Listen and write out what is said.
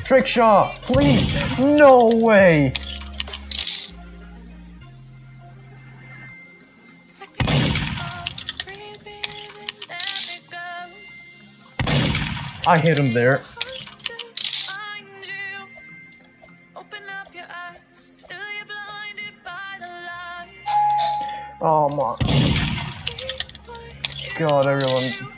Trick shot, please. No way. I hit him there. Oh my god, everyone.